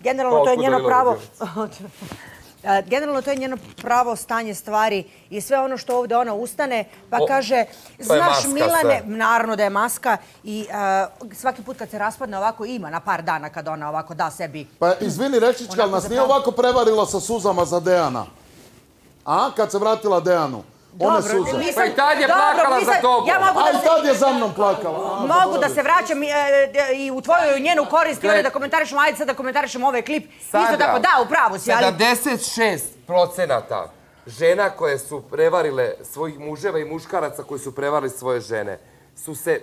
generalno to je njeno pravo... Generalno to je njeno pravo stanje stvari i sve ono što ovdje ona ustane pa kaže, znaš Milane, naravno da je maska i svaki put kad se raspadne ovako ima na par dana kad ona ovako da sebi... Pa izvini Rečićka, ali nas nije ovako prevarila sa suzama za Dejana? A? Kad se vratila Dejanu? One suze. Pa i tad je plakala za tobom. A i tad je za mnom plakala. Mogu da se vraćam i u tvoju i njenu korist i onda da komentarišemo, ajde sad da komentarišemo ovaj klip. Isto tako, da, upravo si, ali... 76% žena koje su prevarile svojih muževa i muškaraca koji su prevarili svoje žene su se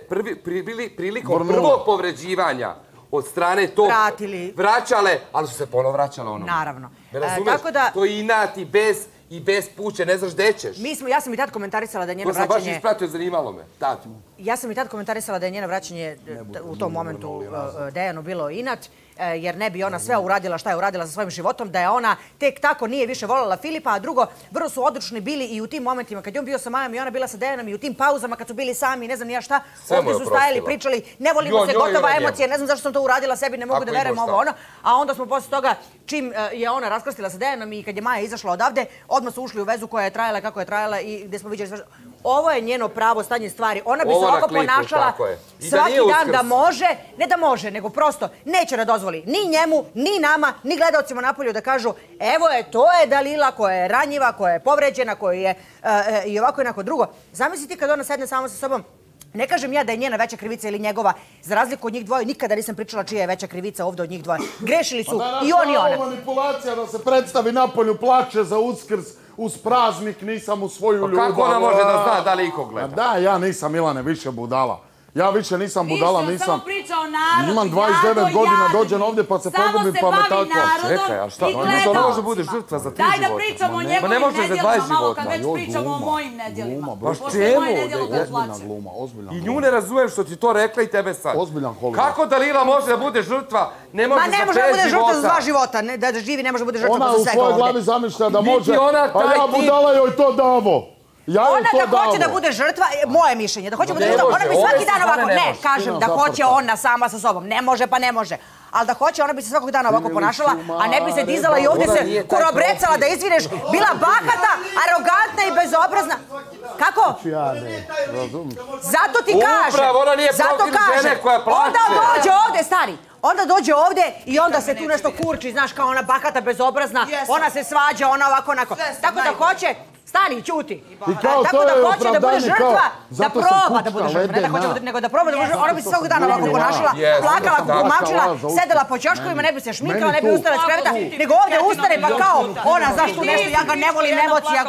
prilikom prvog povređivanja od strane tog vraćale, ali su se ponovo vraćale ono. Naravno. Ne razumeš? To je inat i bez puće, ne znaš gde ćeš. Ja sam i tad komentarisala da je njeno vraćanje... To sam baš ispratio, zanimalo me. Ja sam i tad komentarisala da je njeno vraćanje u tom momentu Dejanu bilo inat, jer ne bi ona sve uradila šta je uradila sa svojim životom, da je ona tek tako nije više voljela Filipa, a drugo, vrlo su odlučni bili i u tim momentima kad je on bio sa Majom i ona bila sa Dejanom i u tim pauzama kad su bili sami, ne znam ni ja šta, ovdje su stajali, pričali, ne volimo se, gotova emocija, ne znam zašto sam to uradila sebi, ne mogu da verujem ovo ono, a onda smo posle toga, čim je ona raskrstila sa Dejanom i kad je Maja izašla odavde, odmah su ušli u vezu koja je trajala kako je trajala i gdje smo viđali. Ovo je njeno pravo stanje stvari. Ona bi se ovako ponašala svaki dan da može, ne da može, nego prosto neće da dozvoli ni njemu, ni nama, ni gledalcima napolju da kažu evo je, to je Dalila koja je ranjiva, koja je povređena, koja je i ovako i onako drugo. Zamisli ti kad ona sedne sama sa sobom, ne kažem ja da je njena veća krivica ili njegova, za razliku od njih dvoje, nikada nisam pričala čija je veća krivica ovdje od njih dvoje. Grešili su i on i ona. Ovo manipulacija da se predstavi napolju, plače za Uskrs, uz praznik, nisam u svoju ljubav. Pa kako ona može da zna da li iko gleda? Da, ja nisam Milane više budala. Ja više nisam budala, nisam... samo priča o narodu, imam 29 godina, dođem ovdje pa se pogubim pa me tako... Čekaj, a šta? Ona može bude žrtva za 3 života. Daj da pričamo o njegovim nedjelima, malo kad već pričamo o mojim nedjelima. Pa čemu? Ozbiljna gluma, ozbiljna gluma. I nju ne razumijem što ti to rekla i tebe sad. Ozbiljan Hollywood. Kako Dalila može da bude žrtva? Ne može za 5 života. Ma ne može da bude žrtva za 2 života. Da živi ne može da bude žrtva za svega ovdje. Ona u svojoj glavi zamišlja da može, a ja budala joj to davo. Ona da hoće da bude žrtva, moje mišljenje, da hoće da bude žrtva, ona bi svaki dan ovako, ne, kažem da hoće ona sama sa sobom, ne može pa ne može, ali da hoće ona bi se svakog dana ovako ponašala, a ne bi se dizala i ovdje se korobrecala da izvineš, bila bahata, arogantna i bezobrazna. Kako? Zato ti kažem, zato kažem, onda dođe ovdje, stari, onda dođe ovdje i onda se tu nešto kurči, znaš, kao ona bahata, bezobrazna, ona se svađa, ona ovako, onako. Tako da hoće, stani, ćuti. Tako da hoće da bude žrtva, da proba da bude žrtva, ne da hoće, nego da proba da bude žrtva. Ona bi se svakog dana ovako ponašala, plakala, kumačila, sedela po ćoškovima, ne bi se šminkala, ne bi ustala iz kreveta, nego ovdje ustane pa kao ona, zašto nešto, ja ga ne volim emocija.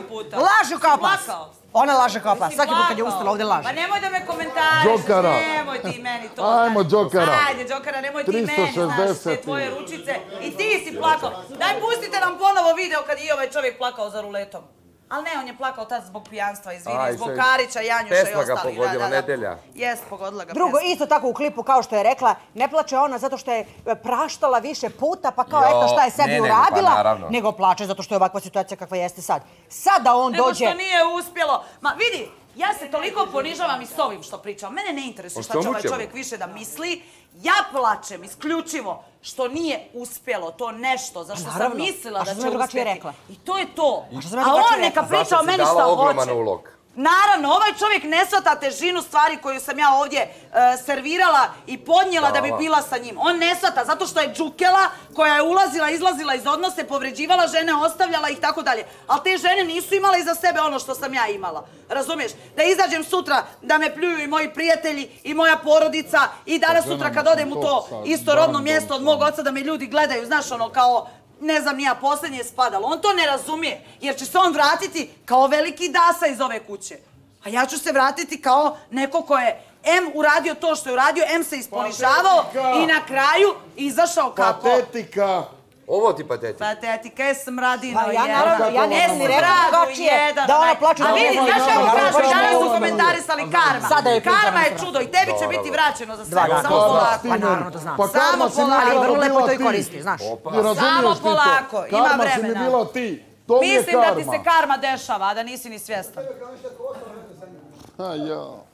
Lažu kao pas. Ona laže kao pas. Svaki put kad je ustala ovdje laže. Pa nemoj da me komentariš, nemoj ti meni to. Ajmo Džokara. Ajde Džokara, nemoj ti meni, znaš, te tvoje ručice. I ti si plakao. Daj pustite nam ponovo video kad je i ovaj čovjek plakao za ruletom. Ali ne, on je plakao tad zbog pijanstva, izvini, zbog Karića, Janjuša i ostalih. Pesma ga pogodila, Nedelja. Jest, pogodila ga. Drugo, isto tako u klipu, kao što je rekla, ne plače ona zato što je praštala više puta, pa kao eto šta je sebi uradila, nego plače zato što je ovakva situacija kakva jeste sad. Sada on dođe... Nego što nije uspjelo. Ma vidi, ja se toliko ponižavam i s ovim što pričam. Mene ne interesuje šta će ovaj čovjek više da misli. Ja plačem isključivo što nije uspjelo to nešto za što sam mislila da će uspjeti. I to je to. A on neka priča o meni šta hoće. Naravno, ovaj čovjek ne shvata težinu stvari koju sam ja ovdje servirala i podnijela da bi bila sa njim. On ne shvata zato što je džukela koja je ulazila, izlazila iz odnose, povređivala žene, ostavljala ih tako dalje. Ali te žene nisu imale iza sebe ono što sam ja imala. Razumiješ? Da izađem sutra da me pljuju i moji prijatelji i moja porodica i danas sutra kad odem u to isto rodno mjesto od mog oca da me ljudi gledaju, znaš ono kao... Ne znam, nija, posljednje je spadalo. On to ne razumije, jer će se on vratiti kao veliki dasa iz ove kuće. A ja ću se vratiti kao neko ko je M uradio to što je uradio, M se isponižavao i na kraju izašao kako? Patetika. Ovo ti patetika. Patetika je smradino jedan. Ja nisam ni rekla drugačije da ona plače. A vidi, znaš evo kažu, danas su komentarisali karma. Karma je čudo i tebi će biti vraćeno za sve. Samo polako. Pa naravno da znam. Samo polako. Ali vrlo lepo to i koristi, znaš. Samo polako, ima vremena. Karma si mi bila ti. To mi je mislim da ti se karma dešava, a da nisi ni svjestan. Ja.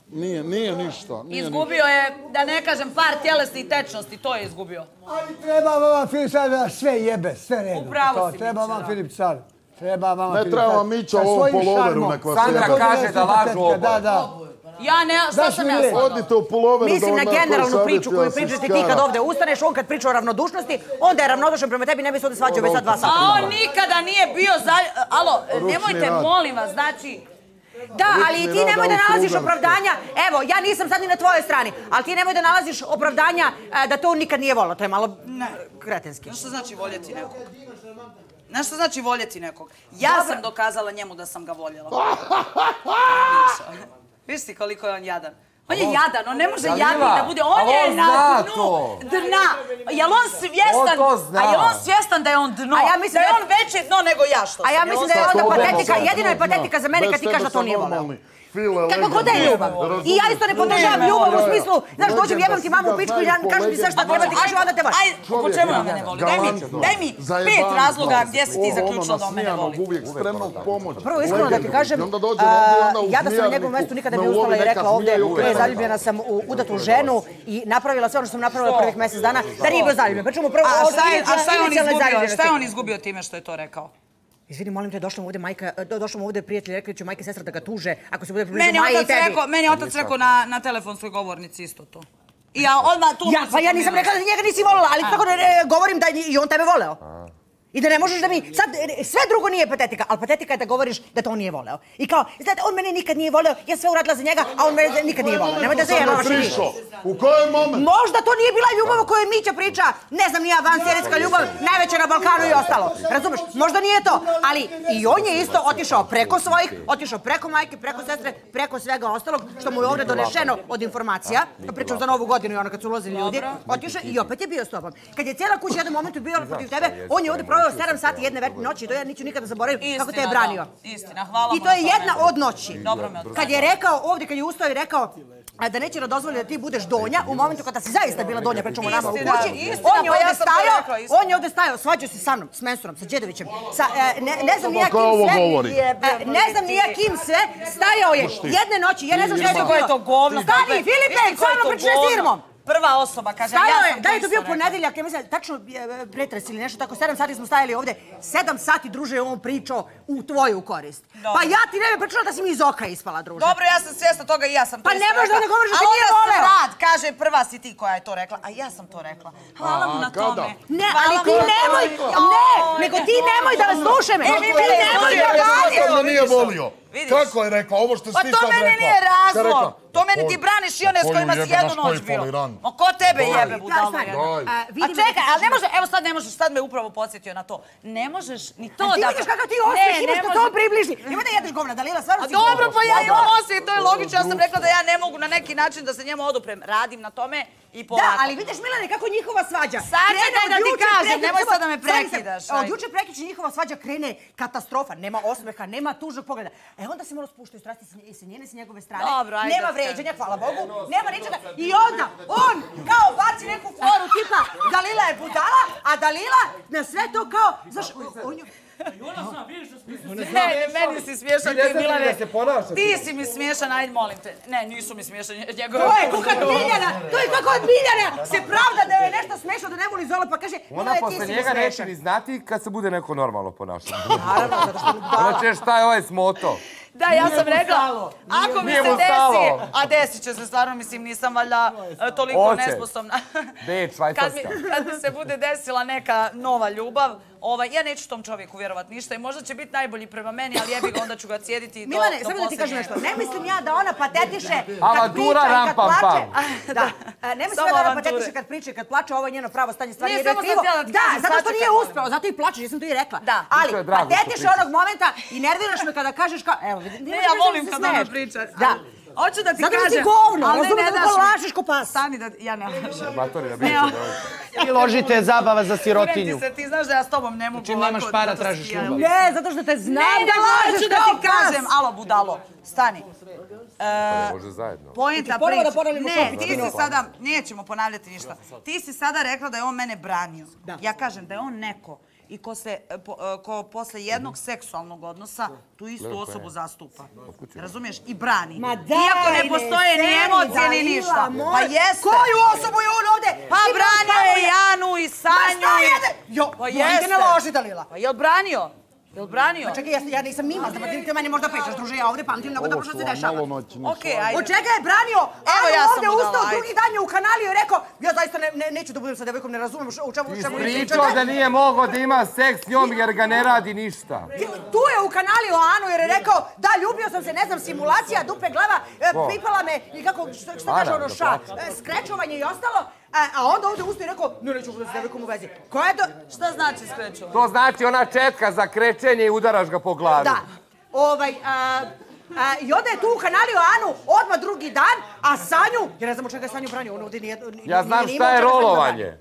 Nije ništa. Izgubio je, da ne kažem, par tjelesnih tečnosti, to je izgubio. Ali treba vama Filip Car da sve jebe, sve redom. Upravo si, treba vam Filip Car. Ne treba vam Mića u ovom poloveru nek vas jebe. Sandra kaže da lažu oboje. Da. Ja ne, šta sam ja sad? Odite u poloveru da Mislim vam na generalnu priču koju pričate ti kad ovdje ustaneš, on kad priča o ravnodušnosti, onda je ravnodušan prema tebi, ne bi se ovdje svađao već sad 2 sata. A on nikada nije bio Alo, nemojte, molim vas, znači... Da, ali ti nemoj da nalaziš opravdanja, evo, ja nisam sad ni na tvojoj strani, ali ti nemoj da nalaziš opravdanja da to on nikad nije volao, to je malo kretenski. Znaš što znači voljeti nekog? Znaš što znači voljeti nekog? Ja sam dokazala njemu da sam ga voljela. Viš ti koliko je on jadan? On je jadan, on ne može jadni da bude, on je na dnu dna. Jel on svjestan, svjestan da je on dno? Da je on veće dno nego ja što sam. A ja mislim da je onda patetika, jedina je patetika za mene kad ti kažeš da to nije voleo. Kako god da je ljubav. I ja isto ne podržavam ljubav u smislu, znaš, dođem, jebam ti mamu u pičku i kažem ti sve šta treba ti kažu, onda te vaš. Ajde, po čemu on mene voli? Daj mi 5 razloga gdje si ti zaključila da on mene voli. Prvo, iskreno da ti kažem, ja da sam na njegovom mjestu nikada ne ustala i rekla ovdje, zaljubljena sam u udatu ženu i napravila sve ono što sam napravila prvih mjesec dana, da nije bio zaljubljen. A šta je on izgubio time što je to rekao? Izvini, molim te, došlo mu ovdje prijatelji, rekli ću majke i sestra da ga tuže, ako se bude približio Maji i tebi. Meni je otac rekao na telefonskoj govornici isto to. I ja odmah tu... Pa ja nisam rekla da njega nisi volila, ali tako govorim da i on tebe voleo. I da ne možeš da mi... Sad, sve drugo nije patetika, ali patetika je da govoriš da to on nije voleo. I kao, znate, on mene nikad nije voleo, ja sve uradila za njega, a on mene nikad nije voleo. Nemoj da zajebavaš i vi. U kojem momentu? Možda to nije bila ljubav o kojoj Mića priča, ne znam, nije vanserijska ljubav, najveća na Balkanu i ostalo. Razumeš? Možda nije to, ali i on je isto otišao preko svojih, otišao preko majke, preko sestre, preko svega ostalog, što mu je ovdje donešeno od informacija, pričam za Novu godinu i ono kad su ulazili ljudi, otišao i opet je bio s tobom. Kad je cijela kuća u jednom momentu bila protiv tebe, on je ovdje proveo 7 sati jedne noći, to ja neću nikada zaboraviti kako te je branio. Istina, hvala mu. I to je jedna od noći. Dobro me odbranio. Kad je rekao ovdje, kad je ustao i rekao da neće da dozvoli da ti budeš donja, u momentu kada si zaista bila donja, pričamo nama u kući, on je ovdje stajao, svađao se sa mnom, s Mensurom, sa Đedovićem, ne znam nija kim sve, stajao je jedne noći, ja ne znam što je to govno. Stani, Filipe, sa mnom pričaš s firmom. Prva osoba, kaže, ja sam da je to bio ponedeljak, ja mislim, tačno pretres ili nešto tako, 7 sati smo stajali ovdje, 7 sati, druže, je on pričao u tvoju korist. Pa ja ti ne bi pričala da si mi iz oka ispala, druže. Dobro, ja sam svjesna toga i ja sam to isto rekla. Pa ne možda ne govoriš da ti nije voleo. Ali onda se rad, kaže, prva si ti koja je to rekla, a ja sam to rekla. Hvala mu na tome. Ne, ali ti nemoj, nego ti nemoj da vas slušam. Nemoj da radiš. Kako nije volio? Kako je rekla, ovo što si ti sad rekla? Pa to meni nije razlog. To meni ti braniš i one s kojima si jednu noć bilo. Ma ko tebe jebe, budalo jedna? A čekaj, ali ne može, evo sad ne možeš, sad me upravo podsjetio na to. Ne možeš ni to da... Ti vidiš kakav ti osjeh imaš kad to približi. Nemoj da jedeš govna, Dalila, stvarno si... Dobro, pa ja imam osjeh, to je logično. Ja sam rekla da ja ne mogu na neki način da se njemu oduprem. Radim na tome i polako. Da, ali vidiš, Milane, kako njihova svađa. Sad čekaj da ti kažem, nemoj sad da me prekidaš. Od juče prekiče njihova svađa krene katastrofa. Nema osmeha, nema tužnog pogleda. Onda se malo spuštaju strasti s njene, s njegove strane. Nema vređanja, hvala Bogu. Nema ničega. I onda on kao baci neku foru tipa Dalila je budala, a Dalila na sve to kao... Znaš, on ju... Meni si smiješan, ti Milane. Ti si mi smiješan, ajde molim te. Ne, nisu mi smiješan njegove... To je kako od Miljana se pravda da je nešto smiješno, da ne voli Zola, pa kaže... Ona posle njega neće ni znati kad se bude neko normalno ponašanje. Ona će šta je ovaj smoto. Da, ja sam rekla, ako mi se desi, a desit će se stvarno, mislim, nisam valjda toliko nesposobna. Kad mi se bude desila neka nova ljubav, ja neću tom čovjeku vjerovat ništa i možda će biti najbolji prema meni, ali jebi ga, onda ću ga cijediti do Milane, samo da ti kažem nešto, ne mislim ja da ona patetiše kad priča i kad plače. Ne mislim ja da ona patetiše kad priča i kad plače, ovo je njeno pravo stanje stvari. Da, zato što nije uspeo, zato i plačeš, jesam to i rekla. Ali patetiše onog momenta i nerviraš me kada kažeš kao, evo, ja volim kad ona priča. Da. Hoću da ti kažem... Zato ti govno, razumem da ko lažeš ko pas. Stani da... Ja ne lažem. Matorina, biće da... I ložite zabava za sirotinju. Ti znaš da ja s tobom ne mogu... Čim nemaš para, tražiš ljubav. Ne, zato što te znam da lažeš kao pas. Hoću da ti kažem, alo budalo, stani. Može zajedno. Pojenta priče. Ne, ti si sada... Nećemo ponavljati ništa. Ti si sada rekla da je on mene branio. Ja kažem da je on neko i ko posle jednog seksualnog odnosa tu istu osobu zastupa. Razumiješ? I brani. Iako ne postoje ni emocije ni ništa. Pa jeste. Koju osobu je on ovde? Pa branio je i Anu i Sanju. Pa jeste. Ne loži, Dalila. Pa je li branio? Jel branio? Čekaj, ja nisam mima, znam, ti meni možda pričaš, druže, ja ovdje pamtim nego dobro što se dešava. Okej, ajde. Od čega je branio? Evo ja sam ovdje mu dala, ustao, ajde. drugi dan je u kanaliju i rekao, ja zaista neću da budem sa devojkom, ne razumem u čemu je priča. Pričao da nije mogao da ima seks s njom jer ga ne radi ništa. Tu je u kanaliju Anu jer je rekao, da, ljubio sam se, ne znam, simulacija, dupe glava, pipala me i kako, što kaže ono ša, skrečovanje i ostalo. A onda ovdje ustao i rekao, neću budem sa devojkom u vezi. Koja je to? Šta znači skrečovanje? To znači ona četka za krečenje i udaraš ga po glavi. Da. I onda je tu u kanaliju Anu odmah drugi dan, a Sanju, ja ne znam od čega je Sanju branio, ono ovdje nije... Ja znam šta je rolovanje.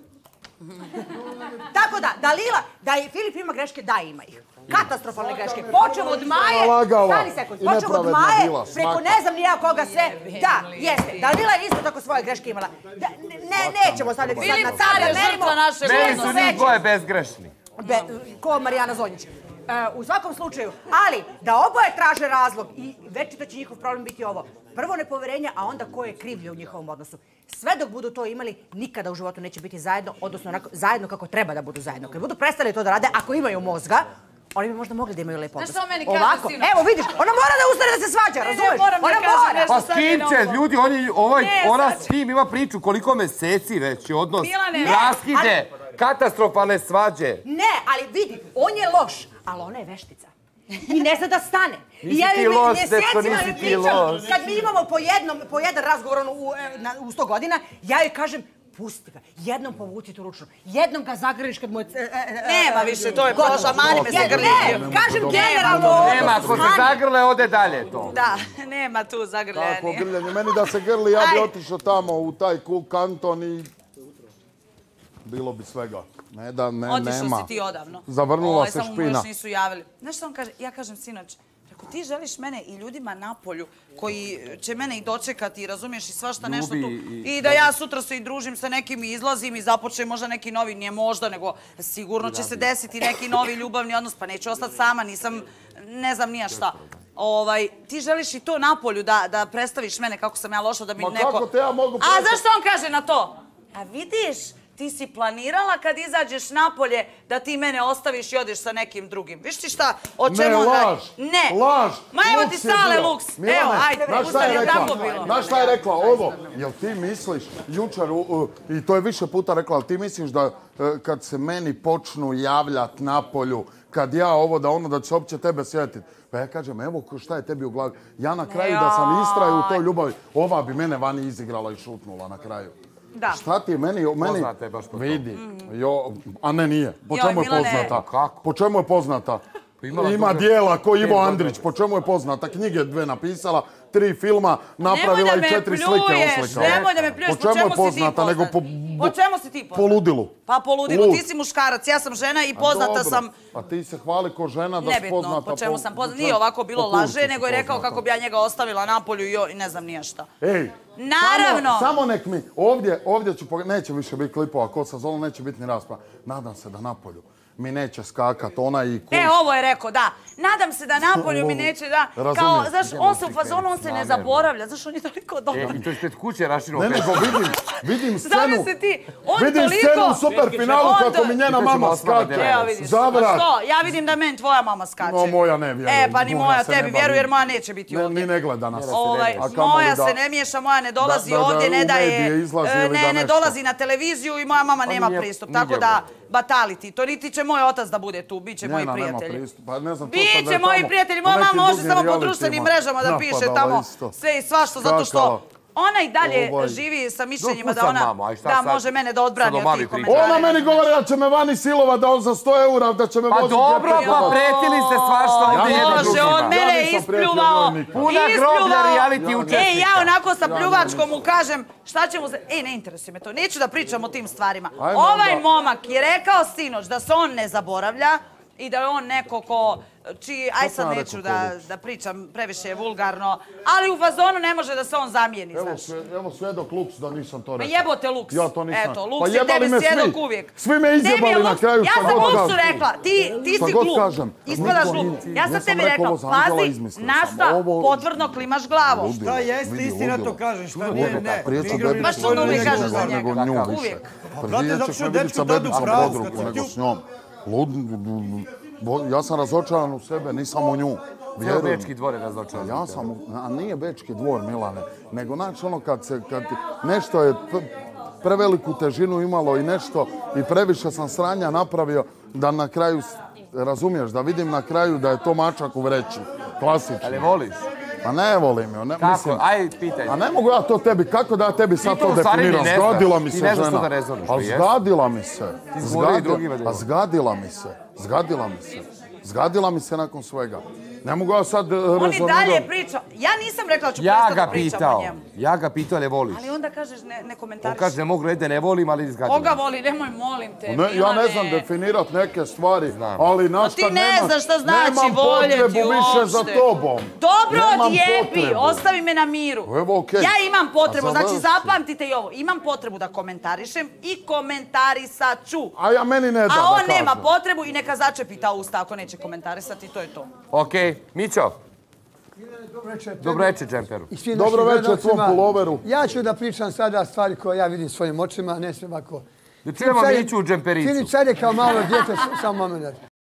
Tako da, Dalila, da i Filip ima greške, da ima ih. Katastrofalne greške. Počeo od Maje, stani sekund, počeo od Maje, preko ne znam nija koga sve. Da, jeste, Dalila je isto tako svoje greške imala. Nećemo stavljati sad na car da merimo. Meni su njih dvoje bezgrešni. Ko Marijana Zonjić. U svakom slučaju, ali da oboje traže razlog i večito će njihov problem biti ovo. Prvo nepoverenje, a onda ko je krivlje u njihovom odnosu. Sve dok budu to imali, nikada u životu neće biti zajedno, odnosno zajedno kako treba da budu zajedno. Kad budu prestali to da rade, ako imaju mozga, oni bi možda mogli da imaju lep odnos. Znaš što meni kaže ovako, sinoć? evo vidiš, ona mora da ustane da se svađa, razumiješ? Ona mora. Pa s kim će, ljudi, ona s kim ima priču, koliko meseci već je odnos, raskide, katastrofalne svađe. Ne, ali vidi, on je loš, ali ona je veštica. I ne zna da stane. Nisi ti loš, dečko, nisi ti loš. Kad mi imamo po jedan razgovor u 100 godina, ja joj kažem, pusti ga, jednom povuci tu ručnu, jednom ga zagrliš kad mu je... Nema više, to je prošla, mani me se grli. Ne, kažem generalno... Nema, ako se zagrle, ode dalje to. Da, nema tu zagrljanje. Tako, grljanje. Meni da se grli, ja bi otišao tamo u taj Cool Canton i... Bilo bi svega. Ne da, nema. Otišao si ti odavno. Zavrnula se Samo mu špina. još nisu javili. Znaš što on kaže? Ja kažem sinoć, ako ti želiš mene i ljudima napolju koji će mene i dočekati, razumiješ, i svašta nešto tu. I da ja sutra se i družim sa nekim i izlazim i započnem možda neki novi, nije možda, nego sigurno će se desiti neki novi ljubavni odnos, pa neću ostati sama, nisam, ne znam nija šta. Ti želiš i to napolju da predstaviš mene kako sam ja loša, da mi neko... Ma kako te ja mogu... A zašto on kaže na to? A vidiš, ti si planirala kad izađeš napolje da ti mene ostaviš i odeš sa nekim drugim. Viš ti šta, o čemu on radi? Ne, laž. Ma evo ti stale luks. Evo, ajde, ustavi, je tako bilo. Znaš šta je rekla ovo? Jel ti misliš, jučer, i to je više puta rekla, ali ti misliš da kad se meni počnu javljat napolju, kad ja ovo da ono, da će se uopće tebe sjetiti. Pa ja kažem, evo šta je tebi u glavi. Ja na kraju da sam istraju u toj ljubavi, ova bi mene vani izigrala i šutnula na kraju. Da. Šta ti je meni... Poznata je baš po tomu. Vidi. A ne, nije. Po čemu je poznata? Kako? Po čemu je poznata? Ima dijela ko Ivo Andrić. Po čemu je poznata? Knjige 2 napisala, 3 filma, napravila i 4 slike oslikala. Nemoj da me pljuješ, po čemu si ti poznat? Po čemu si ti poznat? Po ludilu. Pa po ludilu, ti si muškarac, ja sam žena i poznata sam... A ti se hvali ko žena da si poznata... Nebitno, po čemu sam poznata. Nije ovako bilo laže, nego je rekao kako bi ja njega ostavila napolju i ne znam nije šta. Ej, naravno! Samo nek mi, ovdje ću, neće više biti klipova, ko sa Zolom, neće biti ni rasprava. Nadam se da napolju mi neće skakat ona i kuš. Ovo je rekao, da. Nadam se da napolju mi neće da... Kao, znaš, on se u fazonu, on se ne zaboravlja. Znaš, on je toliko dobar. I to je ispred kuće rašinuo. Ne, nego vidim scenu. Zove se ti, on toliko... Vidim scenu u superfinalu kako mi njena mama skače. Zavrat. Što? Ja vidim da meni tvoja mama skače. No, moja ne vjeruje. Pa ni moja tebi vjeruje jer moja neće biti ovdje. Ni ne gleda nas. Moja se ne miješa, moja ne dolazi ovdje, ne daje... Ne dolazi na televiziju i moja mama nema pristup. Tako da, bataliti. To niti će moj otac da bude tu, bit će moji prijatelji. Biće moji prijatelji, moja mama može samo po društvenim mrežama da piše tamo sve i svašta, zato što ona i dalje živi sa mišljenjima da ona može mene da odbrani od tih komentara. Ona meni govori da će me vani silova, da on za 100 eura, da će me voziti... Pa dobro, pa pretili ste svašta ovdje jedno drugima. Može, on mene ispljuvao. Puna groblja reality učesnika. Ja onako sa pljuvačkom mu kažem šta će mu se... ne interesuje me to, neću da pričam o tim stvarima. Ovaj momak je rekao sinoć da se on ne zaboravlja, i da je on neko ko čiji, aj sad neću da pričam, previše je vulgarno, ali u fazonu ne može da se on zamijeni, znaš. Evo svjedok Luks da nisam to rekao. Ma jebote Luks. Ja to nisam. Eto, Luks je tebi svjedok uvijek. Svi me izjebali na kraju. Ja sam Luksu rekla, ti si glup. Ispadaš glup. Ja sam tebi rekla, pazi, našta potvrdno klimaš glavom. Šta jeste istina to kažeš, šta nije, ne. Baš što uvijek kažeš za njega. Uvijek. Prije ćeš me vidjeti sa bebicom podruku nego s njom. Ja sam razočaran u sebe, nisam u nju. Bečki dvor je razočaran. Ja sam, a nije Bečki dvor, Milane, nego znači ono kad nešto je preveliku težinu imalo i nešto i previše sam sranja napravio da na kraju, razumiješ, da vidim na kraju da je to mačak u vreći. Klasično. Ali voliš? Pa ne volim jo. Kako? Aj, pitaj. A ne mogu ja to tebi, kako da ja tebi sad to definiram? Zgadila mi se žena. Ti ne znaš što da rezoniš. Ali zgadila mi se. Zgadila mi se. Zgadila mi se nakon svega. Ne mogu ja sad rezoniram. On i dalje priča. Ja nisam rekla da ću prestati da pričam o njemu. Ja ga pitao, ali voliš. Ali onda kažeš ne komentariš. On kaže ne mogu gledati, ne volim, ali zgadila. Koga voli, nemoj, molim te. Ja ne znam definirat neke stvari, ali našta ti ne znaš šta znači voljeti uopšte. Nemam potrebu više za tobom. Dobro, odjebi, ostavi me na miru. Evo, okej. Ja imam potrebu, znači zapamtite i ovo. Imam potrebu da komentarišem i komentarisat ću. A ja meni ne da kažem. A on nema potrebu i neka začepi ta usta ako neće komentarisati, to je to. Okej, Mićo. Dobro večer, džemperu. Dobro večer tvom puloveru. Ja ću da pričam sada stvari koje ja vidim svojim očima, ne sve ovako. Da čujemo Miću u džempericu. Filip sad je kao malo djete, samo moment.